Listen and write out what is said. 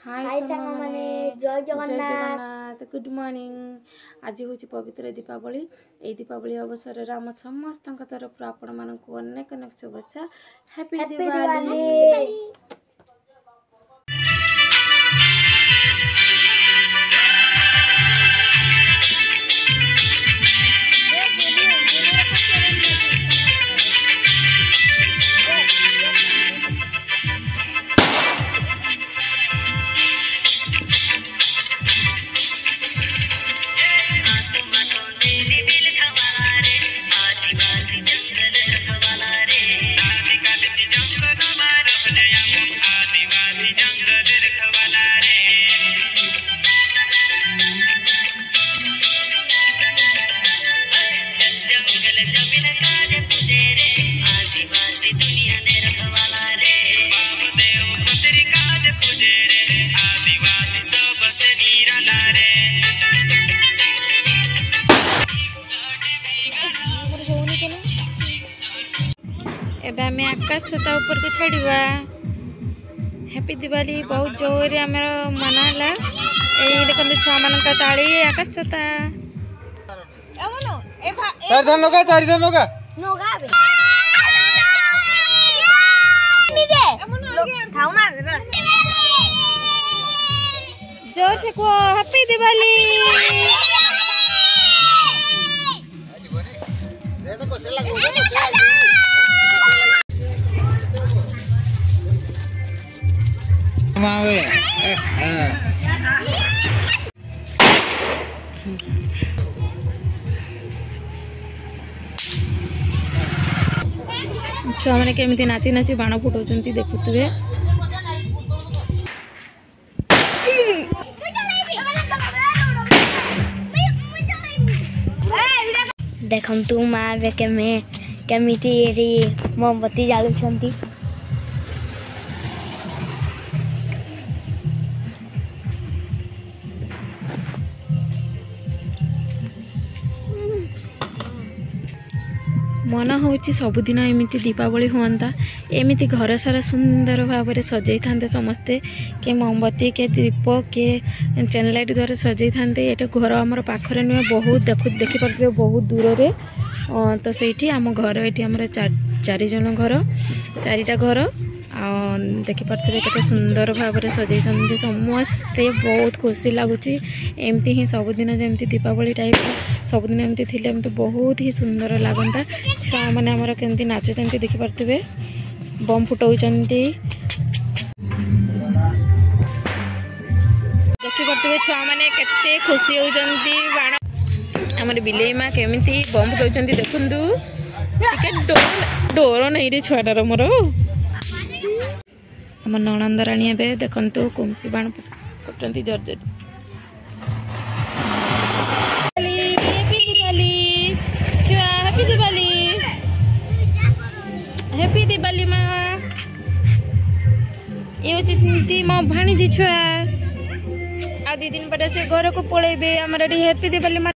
हाय सामने जय Jagannath good morning. आज हूँ पवित्र दीपावली। ये दीपावली अवसर में आम समस्त तरफ आपण मानक अनेक अनेक शुभेच्छा। हैप्पी दिवाली। एबे आम आकाश छता ऊपर को छाड़वा। हैप्पी दिवाली बहुत जोर आम मनाला। यही देखते छुआ मान ताली आकाश छता जोर से को हैप्पी दिवाली। छुआ मैंने केमिति नाची नाची बाण फुटाउछंती देखुथिबे। देखंतु माँ केमिति मोमबत्ती जालुछंती। मन हूँ सबुदिन एमती दीपावली हुआ एमती घर सारा सुंदर भाव में सजई था समस्ते के मोमबत्ती के दीप के चैन लाइट द्वारा सजई था। ये घर आमर पाखरे नुहे बहुत देखिपे बहुत दूर रे। तो सही आम घर ये आम चार जन घर चारिटा घर देखिपे के सुंदर भाव में सजई समस्ते बहुत खुशी लगुच। एमती ही सबुदिन जमी दीपावली टाइप सबुदिन एमती थिले एमती बहुत ही सुंदर लगता। छुआ मैंने आमर केमती नाचुंट देखिपे बम फुटाउछंती देखिपे छुआ मैंने केते खुशी होउछंती। बाण आमर बिलेई माँ केमिति बम फुटाउछंती देखंतु टिके डोर नहीं रे छुआटार मोर। आम ननंद राणी ए देखंतु कुंपी बाण फुटाउछंती जर जर। हैप्पी दिवाली माँ। ये हूँ मो भाणीजी छुआ आ 2 दिन पर से घर को पलैबे। आमर हैप्पी दिवाली माँ।